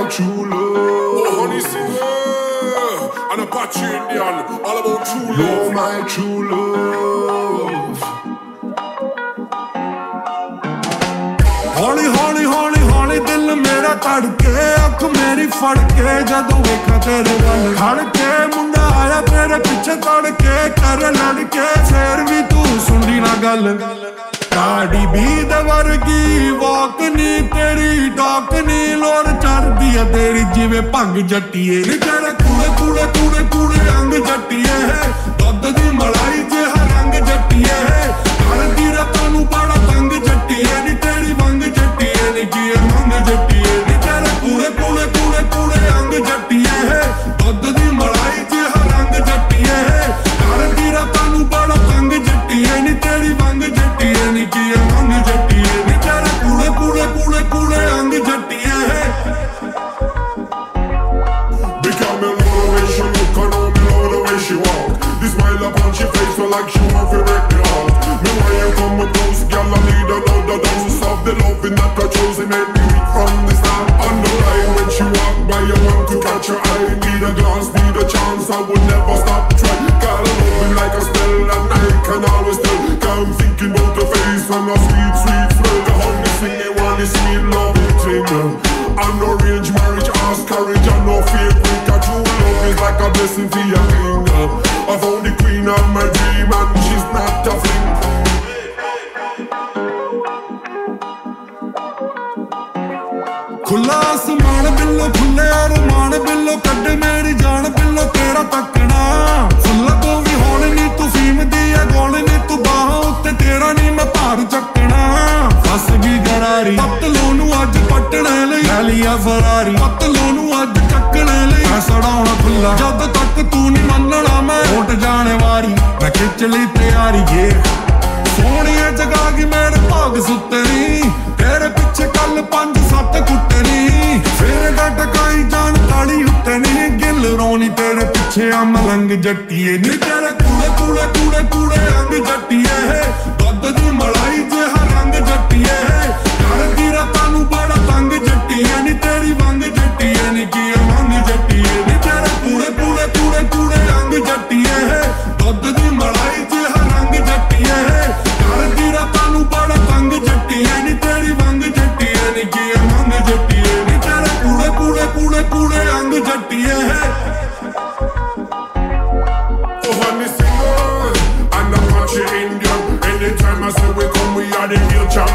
true love. Oh, honey singer and Apache Indian, all about true love. You're my true love. हौली हौली हौली हौली दिल मेरा धड़के अख मेरी फड़के जदों वेखा तेरे गल खड़के मुंडा आया तेरे पिछे तड़के कर लड़के फिर भी तू सुनदी ना गल गाड़ी भी दवर्गी वॉक नी तेरी डॉक नी लोर चढ़दी है तेरी जिवे भंग जट्टीए नी तेरे कूड़े कूड़े कूड़े कूड़े अंग जट्टीए दुध दी मलाई जिहा रंग जट्टीए करदी रातां नूं बड़ा तंग जट्टीए नी तेरी वंग जट्टीए नी की मंग जट्टीए नी तेरे कूड़े कूड़े कूड़े कूड़े अंग जट्टीए दुध दी मलाई जिहा रंग जट्टीए करदी रातां नूं बड़ा तंग जट्टीए नी तेरी वंग जट्टीए नी की मंग जट्टीए नी तेरे कूड़े कूड़े कूड़े कूड़े अंग जट्टीए Become me love the way she look and know me love the way she walk. This smile upon she face feel like she want to break me heart. Me when you come up close, girl, I need another dose. Stop the loving that controls it, made me weak from the start. On the line when she walk by, you want to catch her eye. Need a glance, need a chance, I would never stop try. Girl, I love me like a spell, and I can always tell. Girl, I'm thinking about the face and a sweet, sweet smell. The honey sing it, one is sweet love thing. And no arranged marriage, ask courage and no fake quick. A true love is like a blessing for your king. I found the queen of my dream and she's not a fling. खुला आसमान बिल्लो खुले अरमान बिल्लो कड्डे मेरी जान बिल्लो तेरा तकना फुल्ला तो भी होने नी तू फीम दिया गोले नी तू बाहों उत्ते तेरा नी मैं भार चकना फस गई गरारी पतलों नू अज पटने लई लै लिया फरारी पतलों नू अज चकने लई मैं सड़ाउणा खुला जद तक तू नी मनना मैं उठ जाने वारी मैं खिच लई तैयारी ये सोहणिया जगा गई मेरे भाग सुत्ते नी तेरे पिछे कल 5-7 कुत्ते नी फिर टकाई जान ताली उत्ते नी गिल रोनी तेरे पिछे आ मलंग जट्टीए नी तेरे कूड़े कूड़े कूड़े कूड़े अंग जट्टीए दुध दी मलाई जिहा रंग जट्टीए करदी रातां नूं बड़ा तंग जट्टीए नी तेरी वंग जट्टीए नी की मंग जट्टीए नी तेरे कूड़े कूड़े कूड़े कूड़े अंग जट्टीए दुध दी मलाई जिहा रंग जट्टीए करदी रातां नूं बड़ा तंग जट्टीए नी तेरी वंग जट्टीए नी की मंग जट्टीए नी तेरे कूड़े कूड़े कूड़े कूड़े अंग जट्टीए Oh, honey singer and Apache Indian. Anytime I say we come, we are the real champion.